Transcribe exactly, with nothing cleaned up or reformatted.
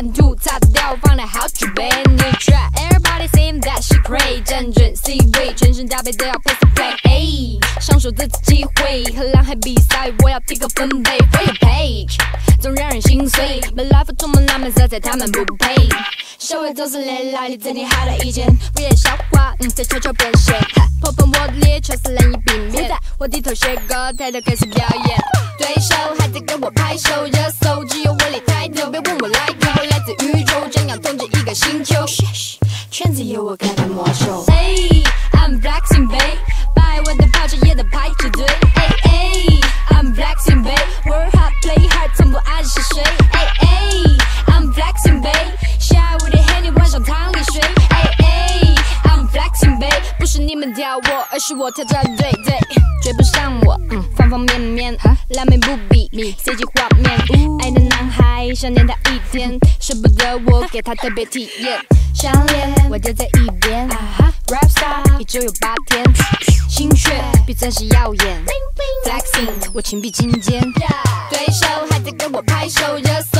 烂吐擦掉，放了好几杯。你 try everybody saying that she crazy， 站准 C 位，全身搭配都要 pace play。哎，上手这次机会，和蓝海比赛，我要提高分贝。For your page， 总让人心碎。My life 充满浪漫色彩，他们不配。社会都是累来，你整天好的意见，不演笑话，嗯，在悄悄变现。破风我烈，全是冷一饼面。我低头写歌，抬头开始表演。对手还在跟我拍手，热搜只有我离抬头，别问我来头，我来自宇宙，正要统治一个星球。圈子由我开的魔手。Hey, I'm flexing babe， 摆我的跑车也得排着队。Hey, hey, I'm flexing babe，work hard play hard， 从不暗示谁。Hey, hey, I'm flexing babe， 下午的黑你晚上汤里睡。Hey, hey, I'm flexing babe， 不是你们挑我，而是我挑战对对。追不上我，嗯，方方面面，烂美不比 ，C G 画面，爱的男孩想念他一天，舍不得我给他特别体验，项链我丢在一边 ，rap star 一周有八天，心血比钻石耀眼 ，flexing 我情比金坚，对手还在跟我拍手，热